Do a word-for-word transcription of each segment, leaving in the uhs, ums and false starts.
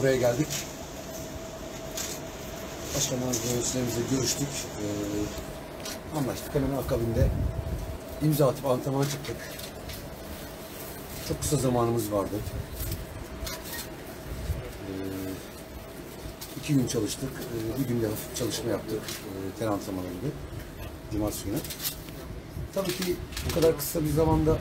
buraya geldik. Başkanlar yöneticilerimizle görüştük. Ee, anlaştık. Hemen akabinde imza atıp antrenmana çıktık. Çok kısa zamanımız vardı. Ee, iki gün çalıştık. Ee, bir günde hafif çalışma yaptık. Ee, ten antrenmanı gibi. Cumartesi günü. Tabii ki bu kadar kısa bir zamanda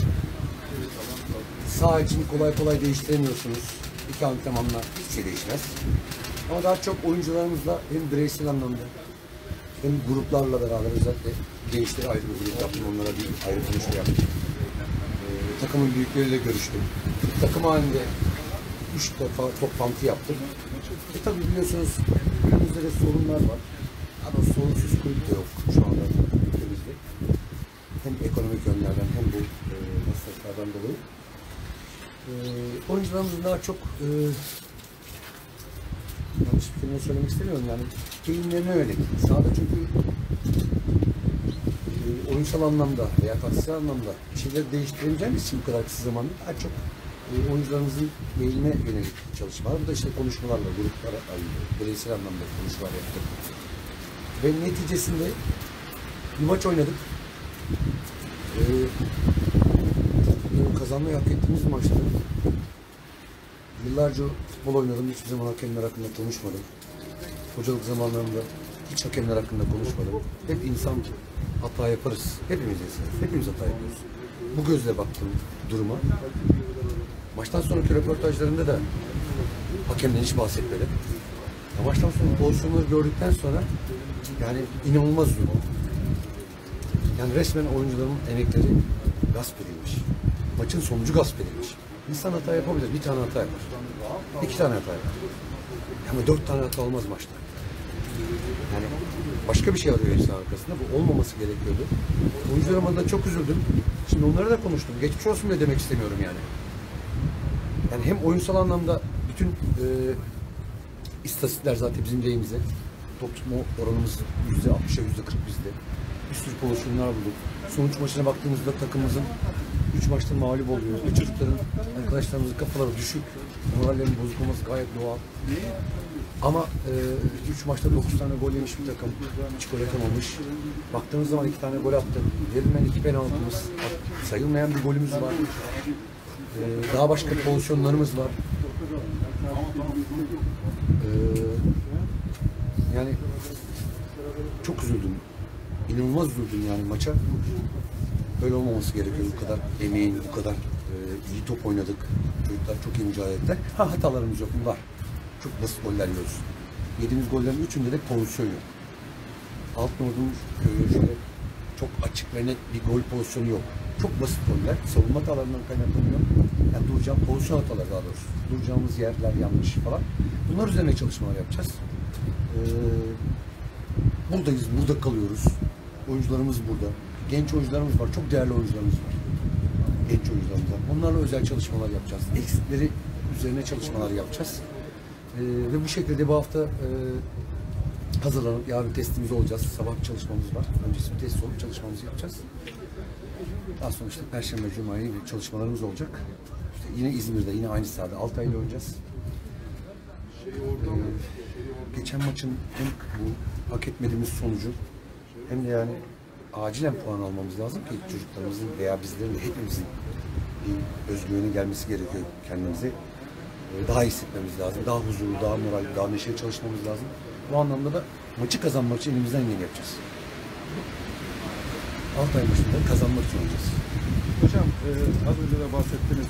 saha için kolay kolay değiştiremiyorsunuz. İki antrenmanla hiçbir şey değişmez. Ama daha çok oyuncularımızla hem bireysel anlamda hem gruplarla beraber özellikle gençleri ayrı bir grup yaptım. Onlara bir ayrı konuşma yaptım. Ee, takımın büyükleriyle görüştüm. Takım halinde üç defa toplantı yaptım. E tabii biliyorsunuz ülkemizde de sorunlar var. Ama sorunsuz kulüp de yok şu anda ülkemizde. Hem ekonomik yönlerden hem bu e, masraflardan dolayı. E, oyuncularımızın daha çok e, yanlış bir kelime söylemek istemiyorum yani keyiflerine yönelik. Sahada çünkü e, oyunsal anlamda veya taktiksel anlamda bir şeyleri değiştiremeyeceğimiz için bu kadar kısa zamanda daha çok e, oyuncularımızın eğilime yönelik çalışmalar. Bu da işte konuşmalarla, gruplara, bireysel anlamda konuşmalar yaptık. Ve neticesinde bir maç oynadık. Ee, kazanmayı hak ettiğimiz maçtı. Yıllarca futbol oynadım. Hiçbir zaman hakemler hakkında konuşmadım. Hocalık zamanlarında hiç hakemler hakkında konuşmadım. Hep insan hata yaparız. Hepimiz insanız. Hepimiz hata yapıyoruz. Bu gözle baktım duruma. Maçtan sonraki röportajlarında da hakemden hiç bahsetmedim. Maçtan sonra pozisyonları gördükten sonra yani inanılmaz üzüldüm. Yani resmen oyuncuların emekleri gasp edilmiş. Maçın sonucu gasp edilmiş. İnsan hata yapabilir. Bir tane hata yapar. İki tane hata yapar. Ama dört tane hata olmaz maçta. Yani başka bir şey arıyor insan arkasında. Bu olmaması gerekiyordu. Oyuncularım adına çok üzüldüm. Şimdi onlara da konuştum. Geçmiş olsun bile demek istemiyorum yani. Yani hem oyunsal anlamda bütün e, istatistikler zaten bizim lehimize. Top tutma oranımız yüzde altmışa yüzde kırk bizde. Bir sürü pozisyonlar bulduk. Sonuç maçına baktığımızda takımımızın üç maçta mağlup oluyor. Bu çocukların, arkadaşlarımızın kafaları düşük. Morallerinin bozuk olması gayet doğal. Ama e, üç maçta dokuz tane gol yemiş bir takım. Hiç gol atamamış. Baktığımız zaman iki tane gol attı. Verilmeyen iki penaltımız, sayılmayan bir golümüz var. E, daha başka pozisyonlarımız var. E, yani çok üzüldüm. İnanılmaz üzüldüm yani maça. Böyle olmaması gerekiyor. Bu kadar emeğin, bu kadar e, iyi top oynadık. Çocuklar çok iyi mücadele ettiler. Ha hatalarımız yok mu? Var. Çok basit goller yiyoruz. Yediğimiz gollerin üçünde de pozisyon yok. Altnord'un e, şöyle çok açık ve net bir gol pozisyonu yok. Çok basit goller. Savunma hatalarından kaynaklanıyor. Yani duracağım pozisyon hataları daha doğrusu. Duracağımız yerler yanlış falan. Bunlar üzerine çalışmalar yapacağız. Ee, buradayız, burada kalıyoruz. Oyuncularımız burada. Genç oyuncularımız var. Çok değerli oyuncularımız var. Genç oyuncularımız var. Onlarla özel çalışmalar yapacağız. Eksikleri üzerine çalışmalar yapacağız. Ee, ve bu şekilde bu hafta e, hazırlanıp yarın testimiz olacağız. Sabah çalışmamız var. Öncesi bir test olup çalışmamızı yapacağız. Daha sonra işte Perşembe, Cuma gibi çalışmalarımız olacak. İşte yine İzmir'de, yine aynı sahada Altay'la oynayacağız. Ee, geçen maçın hem bu hak etmediğimiz sonucu hem de yani acilen puan almamız lazım ki çocuklarımızın veya bizlerin de hepimizin bir özgüveni gelmesi gerekiyor kendimize. Ee, daha iyi hissetmemiz lazım. Daha huzurlu, daha moral, daha neşeli çalışmamız lazım. Bu anlamda da maçı kazanmak için elimizden geleni yapacağız. Altay maçında kazanmak için olacağız. Hocam e, az önce de bahsettiniz.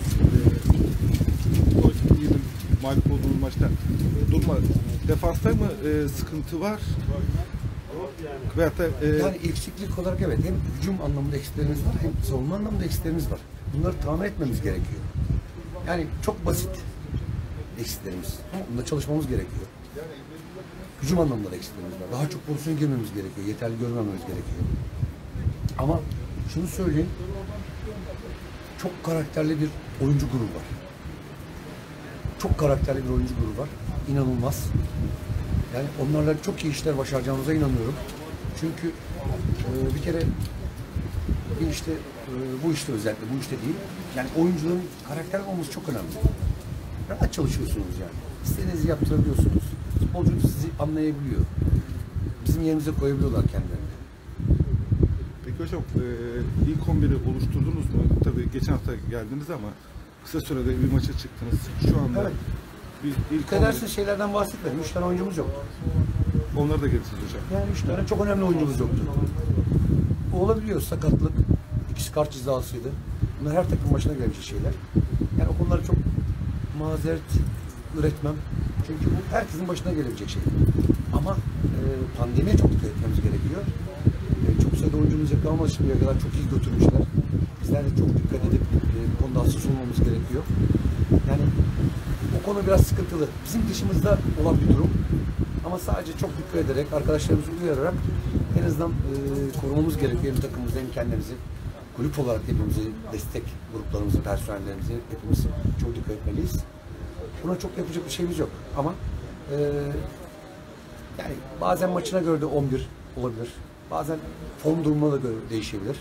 E, iyi bir mağlup olduğunuz maçta e, durma. Defansta mı e, sıkıntı var? Veyahut da, e... Yani eksiklik olarak evet. Hem hücum anlamında eksiklerimiz var hem savunma anlamında eksiklerimiz var. Bunları tamir etmemiz gerekiyor. Yani çok basit eksiklerimiz. Ama bunda çalışmamız gerekiyor. Hücum anlamında da eksiklerimiz var. Daha çok pozisyon girmemiz gerekiyor. Yeterli görmememiz gerekiyor. Ama şunu söyleyeyim. Çok karakterli bir oyuncu grubu var. Çok karakterli bir oyuncu grubu var. İnanılmaz. Yani onlarla çok iyi işler başaracağımıza inanıyorum. Çünkü e, bir kere bir işte e, bu işte özellikle bu işte değil. Yani oyuncuların karakterli olması çok önemli. Rahat çalışıyorsunuz yani. İstediğinizi yaptırabiliyorsunuz. Futbolcu sizi anlayabiliyor. Bizim yerimize koyabiliyorlar kendilerini. Peki hocam, e, ilk on biri oluşturdunuz mu? Tabii geçen hafta geldiniz ama kısa sürede bir maça çıktınız. Şu anda Evet. bir ilk Dikkat ederseniz şeylerden bahsetmedim. Üç tane oyuncumuz yoktu. onları da gelirsiniz hocam. Yani üç tane çok önemli oyuncumuz yoktu. O olabiliyor. Sakatlık. İkisi kart cezasıydı. Bunlar her takım başına gelebilecek şeyler. Yani o konuları çok mazeret üretmem. Çünkü bu herkesin başına gelebilecek şey. Ama e, pandemiye çok dikkat etmemiz gerekiyor. E, çok sayıda oyuncumuz yakalamadı şimdiye kadar çok iyi götürmüşler. Bizler de çok dikkat edip e, bu konuda hassas olmamız gerekiyor. Yani o konu biraz sıkıntılı. Bizim dışımızda olan bir durum. Ama sadece çok dikkat ederek, arkadaşlarımızı uyararak en azından e, korumamız gerekiyor. Hem takımımızı hem kendimizi. Kulüp olarak hepimizi, destek gruplarımızı, personellerimizi hepimiz çok dikkat etmeliyiz. Buna çok yapacak bir şeyimiz yok. Ama e, yani bazen maçına göre de on bir olabilir. Bazen form durumuna da göre değişebilir.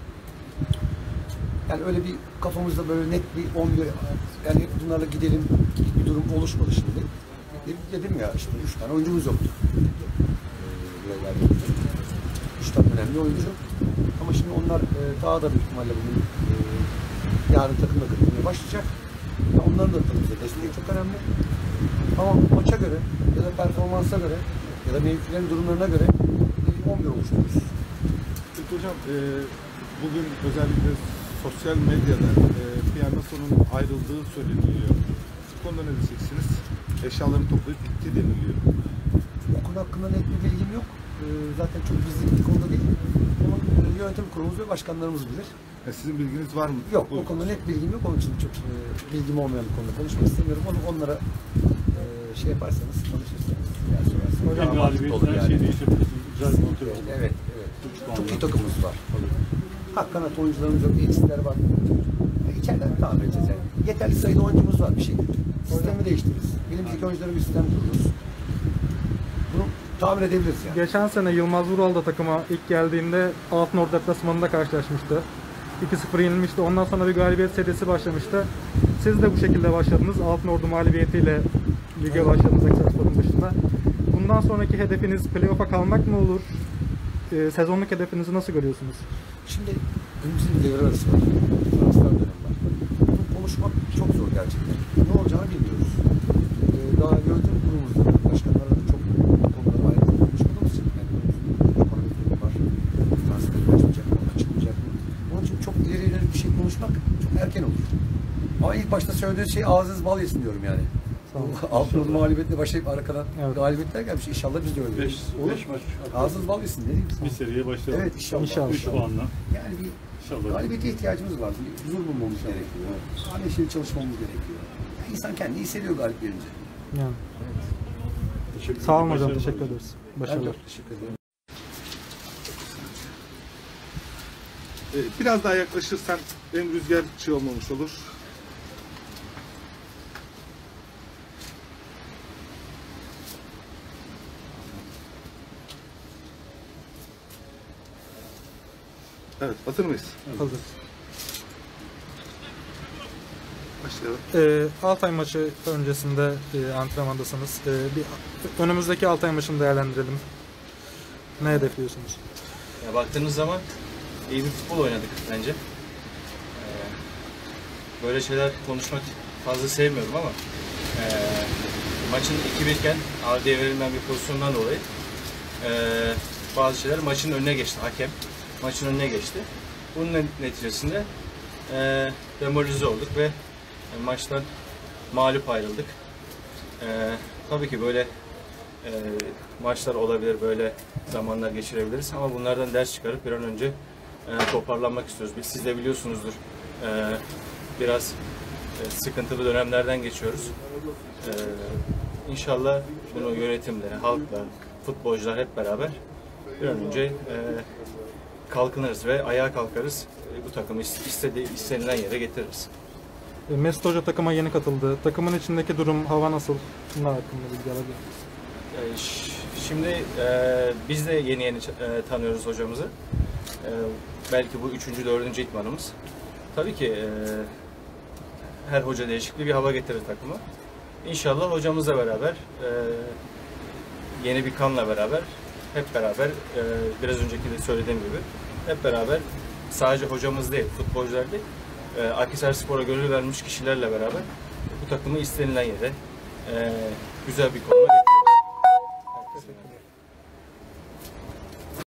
Yani öyle bir kafamızda böyle net bir on bir, yani hep bunlarla gidelim bir durum oluşmadı şimdi. Dedim ya işte üç tane oyuncumuz yoktu. Buraya geldiğimizde. Üç tane önemli oyuncu. Ama şimdi onlar e, daha da büyük ihtimalle bugün e, yarın takımda katılmaya başlayacak. Ya onların da tabii bize desteği çok önemli. Ama maça göre ya da performansa göre ya da mevkilerin durumlarına göre e, on bir oluşturuyoruz. Peki hocam, e, bugün özellikle sosyal medyada e, Piyanasso'nun ayrıldığı söyleniyor. Bu konuda ne diyeceksiniz? Eşyalarını toplayıp gitti deniliyor. O konu hakkında net bir bilgim yok. E, zaten çok gizli bir konuda değil. Onun e, yönetim kurulumuz ve başkanlarımız bilir. E, sizin bilginiz var mı? Yok, Bu, o konuda net bilgim yok. Onun için çok e, bilgim olmayan bir konuda konuşmak istemiyorum. Onu onlara e, şey yaparsanız, konuşursanız, ya sorarsanız. Hocam Daha mantıklı olur galibiyetler yani. şey değişebilir. Güzel bir motor oldu. Evet, evet. Çok iyi takımımız var. Hak kanat oyuncularımız yok, eksikler var. E, İçeriden tamir edeceğiz yani. Yeterli sayıda oyuncumuz var bir şey. Sistemi değiştiririz. Elimizdeki oyunculara bir sistem kururuz. Bunu tamir edebiliriz yani. Geçen sene Yılmaz Vural da takıma ilk geldiğinde Altınordu deplasmanında karşılaşmıştı. iki sıfır yenilmişti. Ondan sonra bir galibiyet serisi başlamıştı. Siz de bu şekilde başladınız. Altınordu mağlubiyetiyle lige Evet. başladınız Excelsior'un dışında. Bundan sonraki hedefiniz playoff'a kalmak mı olur? Ee, sezonluk hedefinizi nasıl görüyorsunuz? Şimdi önümüzde bir devre arası var. Transfer dönemi var. Bunu konuşmak çok zor gerçekten. Ne olacağını bilmiyoruz. Ee, daha yönetim kurulumuzda başkanlarla da çok bu konuda ayrı konuşmadığımız için yani ekonomik durum var. Transfer açılacak mı, açılmayacak mı? Onun için çok ileri ileri bir şey konuşmak çok erken olur. Ama ilk başta söylediğiniz şey ağzınız bal yesin diyorum yani. Altınoldu mağlubiyetle başlayıp arkadan Evet. galibiyetler gelmiş. İnşallah biz de öyle. Beş, Olur. beş maç. Ağzınız bal yesin. Ne diyeyim sana? Bir seriye başlayalım. Evet inşallah. İnşallah. Üç puanla. Yani bir İnşallah. galibiyete ihtiyacımız var. Bir huzur bulmamız gerekiyor. Neşeli çalışmamız gerekiyor. Yani insan kendini hissediyor galip gelince. Yani. Teşekkür Sağ olun ederim. hocam, Başarılar. teşekkür ederiz. Ben Başarılar. çok teşekkür ederim. E, biraz daha yaklaşırsan hem rüzgar şey olmamış olur. Evet, hazır mıyız? Hazır. Başlayalım. Ee, Altay maçı öncesinde e, antrenmandasınız. Ee, bir önümüzdeki Altay maçını değerlendirelim. Ne hedefliyorsunuz? Ya baktığınız zaman iyi bir futbol oynadık bence. Ee, böyle şeyler konuşmak fazla sevmiyorum ama e, maçın iki bir iken Ardi'ye verilmeyen bir pozisyondan dolayı e, bazı şeyler maçın önüne geçti. Hakem maçın önüne geçti. Bunun neticesinde e, demoralize olduk ve e, maçtan mağlup ayrıldık. E, tabii ki böyle e, maçlar olabilir, böyle zamanlar geçirebiliriz ama bunlardan ders çıkarıp bir an önce e, toparlanmak istiyoruz. Biz, siz de biliyorsunuzdur, e, biraz e, sıkıntılı dönemlerden geçiyoruz. E, İnşallah bunu yönetimle, halkla, futbolcular hep beraber bir an önce e, kalkınırız ve ayağa kalkarız. E, bu takımı istediği, istenilen yere getiririz. E, Mesut Hoca takıma yeni katıldı. Takımın içindeki durum, hava nasıl? Bunlar hakkında bilgi alabilir miyiz? E, ş- şimdi e, biz de yeni yeni e, tanıyoruz hocamızı. E, belki bu üçüncü, dördüncü idmanımız. Tabii ki e, her hoca değişikliği bir hava getirir takıma. İnşallah hocamızla beraber, e, yeni bir kanla beraber, hep beraber, e, biraz önceki de söylediğim gibi, hep beraber sadece hocamız değil, futbolcular değil, e, Akhisarspor'a gönül vermiş kişilerle beraber bu takımı istenilen yere e, güzel bir konuma getiriyoruz. Herkese.